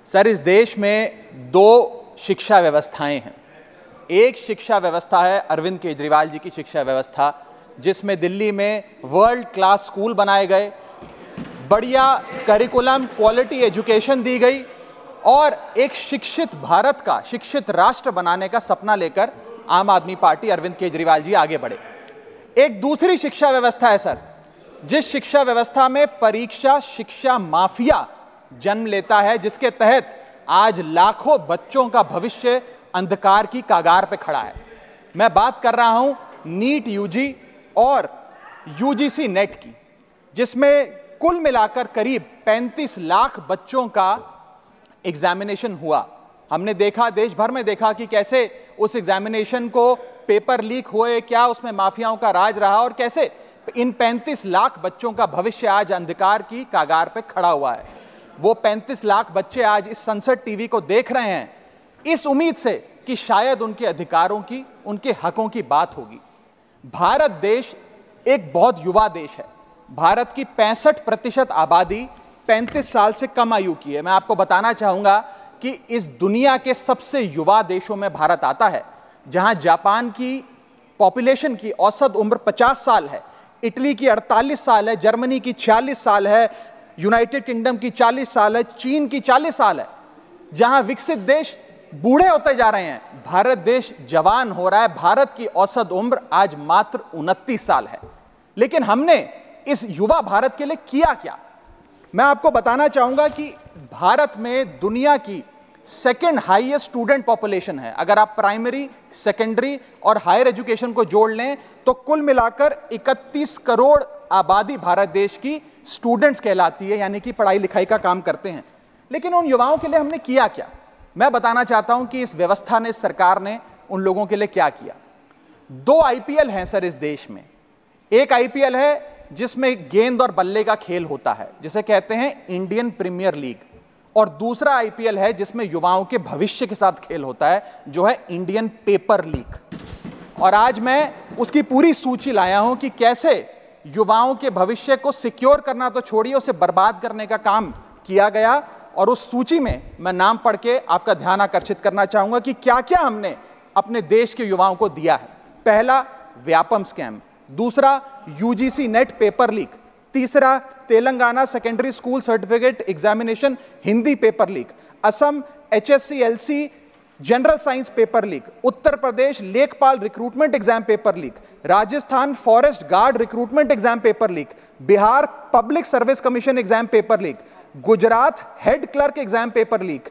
Sir, इस देश में दो शिक्षा व्यवस्थाएं हैं। एक शिक्षा व्यवस्था है अरविंद केजरीवाल जी की शिक्षा व्यवस्था, जिसमें दिल्ली में वर्ल्ड क्लास स्कूल बनाए गए, बढ़िया करिकुलम, क्वालिटी एजुकेशन दी गई और एक शिक्षित भारत का, शिक्षित राष्ट्र बनाने का सपना लेकर आम आदमी पार्टी, अरविंद केजरीवाल जी आगे बढ़े। एक दूसरी शिक्षा व्यवस्था है सर, जिस शिक्षा व्यवस्था में परीक्षा शिक्षा माफिया जन्म लेता है, जिसके तहत आज लाखों बच्चों का भविष्य अंधकार की कागार पे खड़ा है। मैं बात कर रहा हूं नीट यूजी और यूजीसी नेट की, जिसमें कुल मिलाकर करीब 35 लाख बच्चों का एग्जामिनेशन हुआ। हमने देखा, देश भर में देखा कि कैसे उस एग्जामिनेशन को पेपर लीक हुए, क्या उसमें माफियाओं का राज रहा और कैसे इन 35 लाख बच्चों का भविष्य आज अंधकार की कागार पे खड़ा हुआ है। वो 35 लाख बच्चे आज इस संसद टीवी को देख रहे हैं इस उम्मीद से कि शायद उनके अधिकारों की, उनके हकों की बात होगी। भारत देश एक बहुत युवा देश है। भारत की 65% आबादी 35 साल से कम आयु की है। मैं आपको बताना चाहूंगा कि इस दुनिया के सबसे युवा देशों में भारत आता है, जहां जापान की पॉपुलेशन की औसत उम्र 50 साल है, इटली की 48 साल है, जर्मनी की 46 साल है, यूनाइटेड किंगडम की 40 साल है, चीन की 40 साल है। जहां विकसित देश बूढ़े होते जा रहे हैं, भारत देश जवान हो रहा है। भारत की औसत उम्र आज मात्र 29 साल है। लेकिन हमने इस युवा भारत के लिए किया क्या? मैं आपको बताना चाहूंगा कि भारत में दुनिया की सेकेंड हाईएस्ट स्टूडेंट पॉपुलेशन है। अगर आप प्राइमरी, सेकेंडरी और हायर एजुकेशन को जोड़ लें तो कुल मिलाकर 31 करोड़ आबादी भारत देश की स्टूडेंट्स कहलाती है, यानी कि पढ़ाई लिखाई का काम करते हैं। लेकिन उन युवाओं के लिए हमने किया क्या? मैं बताना चाहता हूं कि इस व्यवस्था ने, इस सरकार ने उन लोगों के लिए क्या किया। 2 आईपीएल हैं सर इस देश में। एक आईपीएल है जिसमें गेंद और बल्ले का खेल होता है, जिसे कहते हैं इंडियन प्रीमियर लीग, और दूसरा आईपीएल है जिसमें युवाओं के भविष्य के साथ खेल होता है, जो है इंडियन पेपर लीग। और आज मैं उसकी पूरी सूची लाया हूं कि कैसे युवाओं के भविष्य को सिक्योर करना तो छोड़िए, उसे बर्बाद करने का काम किया गया। और उस सूची में मैं नाम पढ़ के आपका ध्यान आकर्षित करना चाहूंगा कि क्या क्या हमने अपने देश के युवाओं को दिया है। पहला, व्यापम स्कैम। दूसरा, यूजीसी नेट पेपर लीक। तीसरा, Telangana secondary school certificate examination Hindi paper leak. Assam HSC-LC general science paper leak. Uttar Pradesh लेखपाल recruitment exam paper leak. Rajasthan forest guard recruitment exam paper leak. Bihar public service commission exam paper leak. Gujarat head clerk exam paper leak.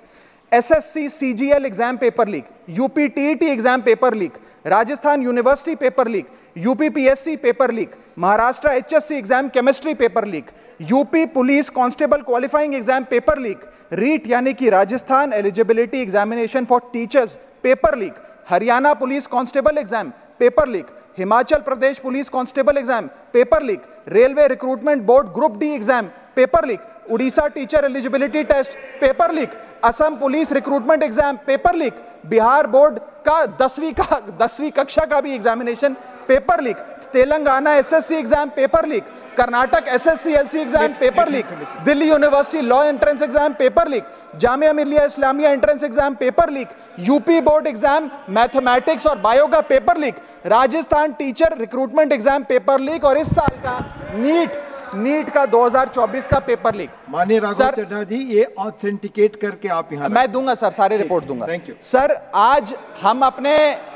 SSC CGL exam paper leak. UP TET exam paper leak. Rajasthan university paper leak. UP PSC paper leak. Maharashtra HSC exam chemistry paper leak. UP police constable qualifying exam paper leak. REET यानी कि Rajasthan eligibility examination for teachers paper leak. Haryana police constable exam paper leak. Himachal Pradesh police constable exam paper leak. Railway recruitment board group D exam paper leak. Orissa teacher eligibility test paper leak. Assam police recruitment exam paper leak. Bihar board का 10वीं कक्षा का भी examination paper leak. Telangana SSC exam paper leak. Karnataka SSC-LC exam paper leak. Delhi university law entrance exam paper leak. Jamia Millia Islamia entrance exam paper leak. UP board exam mathematics और bio का paper leak. Rajasthan teacher recruitment exam paper leak. और इस साल का NEET का 2024 का paper leak. माननीय राघव चड्ढा जी, ये ऑथेंटिकेट करके आप यहाँ मैं दूंगा सर, सारी रिपोर्ट दूंगा। Thank you sir. आज हम अपने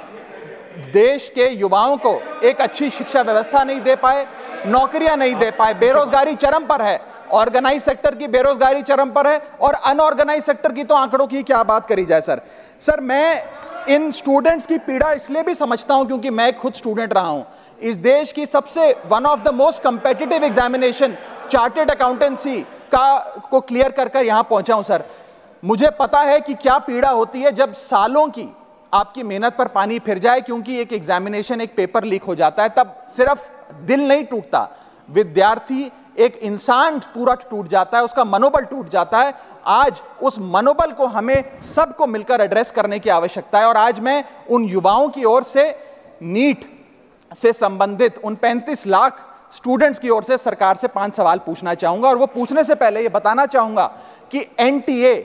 देश के युवाओं को एक अच्छी शिक्षा व्यवस्था नहीं दे पाए, नौकरियां नहीं दे पाए, बेरोजगारी चरम पर है, ऑर्गेनाइज सेक्टर की बेरोजगारी चरम पर है और अनऑर्गेनाइज सेक्टर की तो आंकड़ों की क्या बात करी जाए। सर मैं इन स्टूडेंट्स की पीड़ा इसलिए भी समझता हूं क्योंकि मैं खुद स्टूडेंट रहा हूं। इस देश की सबसे one of the most competitive examination chartered accountancy को क्लियर कर यहां पहुंचा हूं सर। मुझे पता है कि क्या पीड़ा होती है जब सालों की आपकी मेहनत पर पानी फिर जाए क्योंकि एक एग्जामिनेशन, एक पेपर लीक हो जाता है। तब सिर्फ दिल नहीं टूटता, विद्यार्थी, एक इंसान पूरा टूट जाता है, उसका मनोबल टूट जाता है। आज उस मनोबल को हमें सबको मिलकर एड्रेस करने की आवश्यकता है। और आज मैं उन युवाओं की ओर से नीट से संबंधित उन 35 लाख स्टूडेंट्स की ओर से सरकार से 5 सवाल पूछना चाहूंगा। और वो पूछने से पहले ये बताना चाहूंगा कि NTA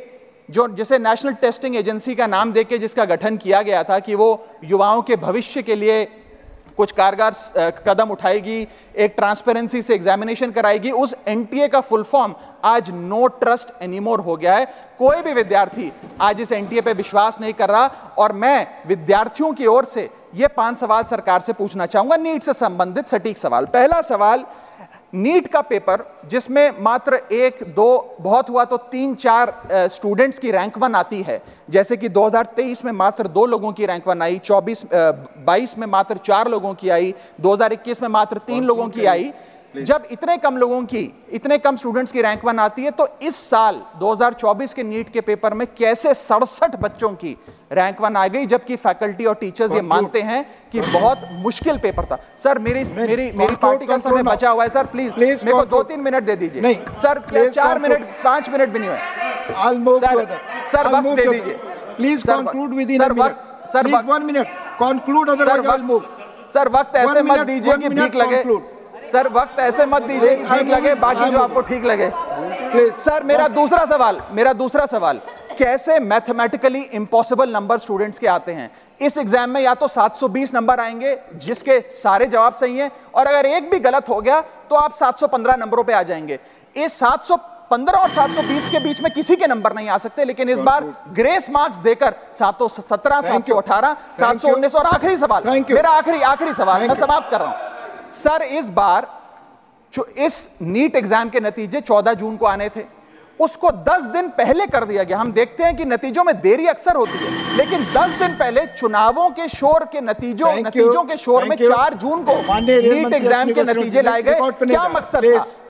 जिसे नेशनल टेस्टिंग एजेंसी का नाम देके जिसका गठन किया गया था कि वो युवाओं के भविष्य के लिए कुछ कारगर कदम उठाएगी, एक ट्रांसपेरेंसी से एग्जामिनेशन कराएगी, उस एनटीए का फुल फॉर्म आज नो ट्रस्ट एनीमोर हो गया है। कोई भी विद्यार्थी आज इस एनटीए पे विश्वास नहीं कर रहा। और मैं विद्यार्थियों की ओर से ये 5 सवाल सरकार से पूछना चाहूंगा, नीट से संबंधित सटीक सवाल। पहला सवाल, नीट का पेपर जिसमें मात्र 1-2 बहुत हुआ तो 3-4 स्टूडेंट्स की रैंक 1 आती है, जैसे कि 2023 में मात्र 2 लोगों की रैंक 1 आई, 22 में मात्र 4 लोगों की आई, 2021 में मात्र 3 लोगों की आई। जब इतने कम स्टूडेंट्स की रैंक 1 आती है, तो इस साल 2024 के नीट के पेपर में कैसे 67 बच्चों की रैंक 1 आ गई, जबकि फैकल्टी और टीचर्स ये मानते हैं कि बहुत मुश्किल पेपर था। सर मेरी पार्टी का समय बचा हुआ है सर, प्लीज मेरे को 2-3 मिनट दे दीजिए। नहीं सर, 4 मिनट 5 मिनट भी नहीं हुए सर, वक्त दे दीजिए please. Conclude within sir, 1 minute conclude, otherwise I will move. Sir वक्त ऐसे मत दीजिए कि भीख लगे सर, वक्त ऐसे मत दीजिए कि ठीक लगे, बाकी जो आपको ठीक लगे। सर मेरा दूसरा सवाल, कैसे मैथमेटिकली इम्पॉसिबल नंबर स्टूडेंट्स के आते हैं? इस एग्जाम में या तो 720 नंबर आएंगे जिसके सारे जवाब सही हैं, और अगर एक भी गलत हो गया तो आप 715 नंबरों पे आ जाएंगे। इस 715 और 720 के बीच में किसी के नंबर नहीं आ सकते, लेकिन इस बार ग्रेस मार्क्स देकर 717, 718, 719। और आखिरी सवाल, मेरा आखिरी सवाल, मैं समाप्त कर रहा हूं सर। इस बार जो इस नीट एग्जाम के नतीजे 14 जून को आने थे, उसको 10 दिन पहले कर दिया गया। हम देखते हैं कि नतीजों में देरी अक्सर होती है, लेकिन 10 दिन पहले चुनावों के शोर के नतीजों के शोर में 4 जून को नीट एग्जाम के नतीजे लाए गए। क्या मकसद था?